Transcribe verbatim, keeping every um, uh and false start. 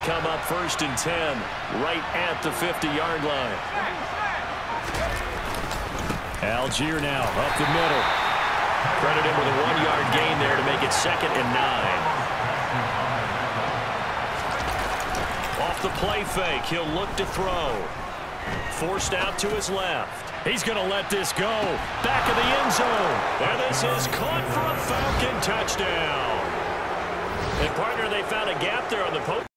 come up first and ten, right at the fifty-yard line. Algier now up the middle. Credit him with a one-yard gain there to make it second and nine. Off the play fake, he'll look to throw. Forced out to his left. He's going to let this go. Back of the end zone. And this is caught for a Falcon touchdown. And, partner, they found a gap there on the post.